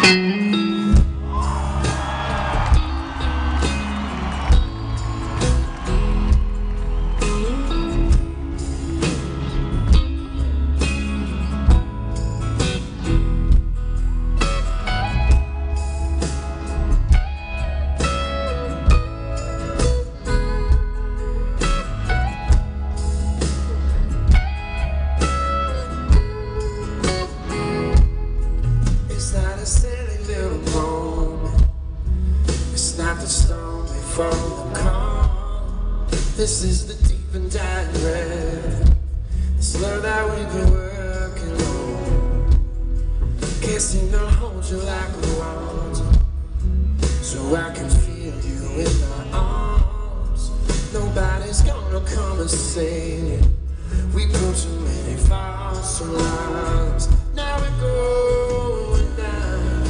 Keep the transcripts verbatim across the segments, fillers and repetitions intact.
From the calm, this is the deep and dying red. This love that we've been working on can't seem to hold you like we want, so I can feel you in my arms. Nobody's gonna come and save you. We put too many false alarms. Now we're going down,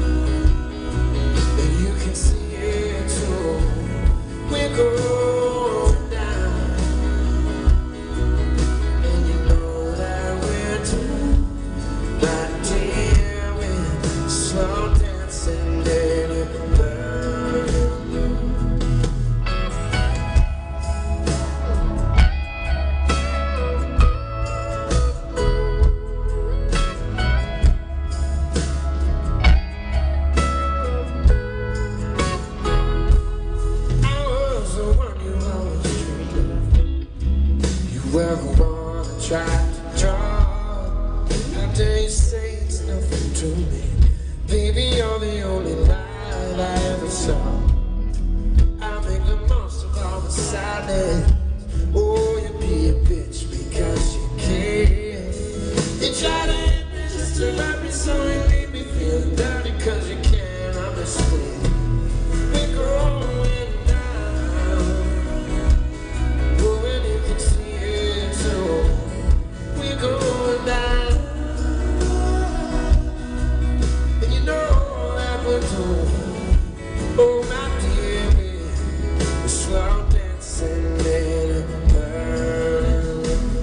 and you can see it too. We're going down, and you know that we're too. Right here we're slow dancing, baby, burning. Well, I wanna try to draw. How dare you say it's nothing to me? Baby, you're the only light I ever saw. I make the most of all the silence. Oh, you be a bitch because you can. You try to hit me just to love me, so you leave me feeling dirty because you can't understand. We're going down, oh, and you can see going down, and you know that we're doing. Oh my dear, we're slow dancing in a burning room.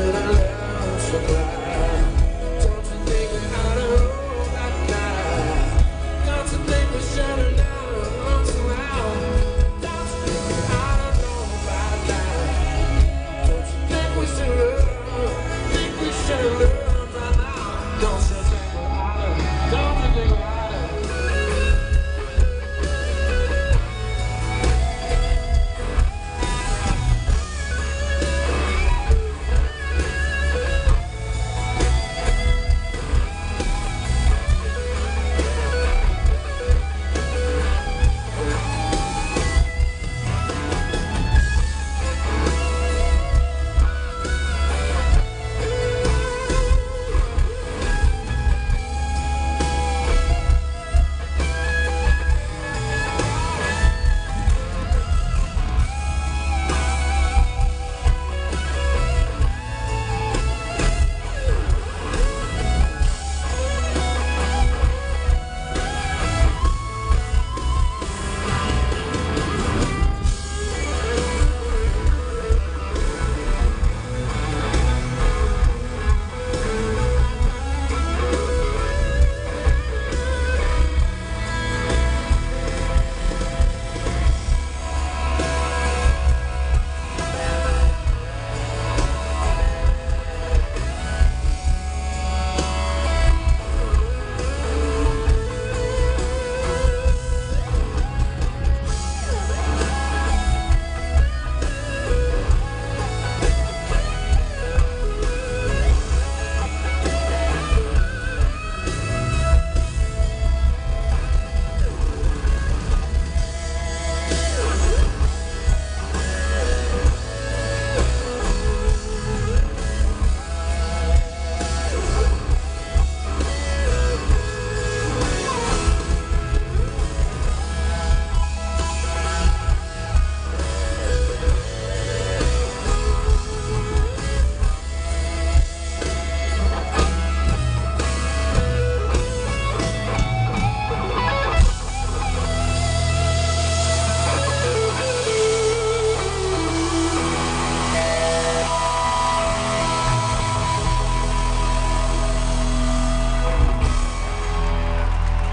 when I left for